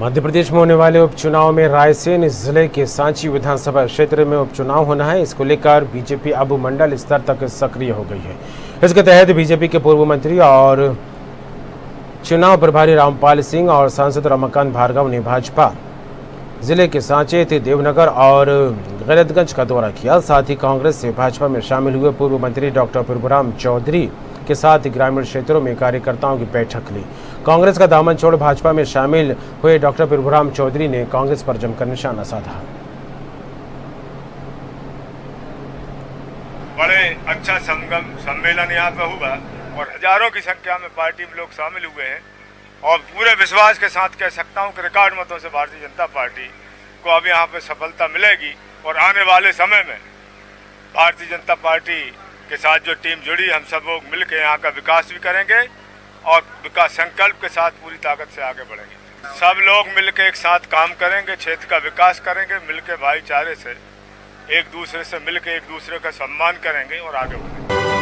मध्य प्रदेश में होने वाले उपचुनाव में रायसेन जिले के सांची विधानसभा क्षेत्र में उपचुनाव होना है। इसको लेकर बीजेपी अब मंडल स्तर तक सक्रिय हो गई है। इसके तहत बीजेपी के पूर्व मंत्री और चुनाव प्रभारी रामपाल सिंह और सांसद रमाकांत भार्गव ने भाजपा जिले के सांची, देवनगर और गैरतगंज का दौरा किया। साथ ही कांग्रेस से भाजपा में शामिल हुए पूर्व मंत्री डॉक्टर प्रभुराम चौधरी के साथ ग्रामीण क्षेत्रों में कार्यकर्ताओं की बैठक ली। कांग्रेस का दामन छोड़ भाजपा में शामिल हुए डॉक्टर प्रभुराम चौधरी ने कांग्रेस पर जमकर निशाना साधा। बड़े अच्छा सम्मेलन यहाँ पे हुआ और हजारों की संख्या में पार्टी में लोग शामिल हुए हैं और पूरे विश्वास के साथ कह सकता हूँ कि रिकॉर्ड मतों से भारतीय जनता पार्टी को अब यहाँ पे सफलता मिलेगी और आने वाले समय में भारतीय जनता पार्टी के साथ जो टीम जुड़ी, हम सब लोग मिलकर यहाँ का विकास भी करेंगे और विकास संकल्प के साथ पूरी ताकत से आगे बढ़ेंगे। सब लोग मिलकर एक साथ काम करेंगे, क्षेत्र का विकास करेंगे, मिलकर भाईचारे से एक दूसरे से मिलकर एक दूसरे का सम्मान करेंगे और आगे बढ़ेंगे।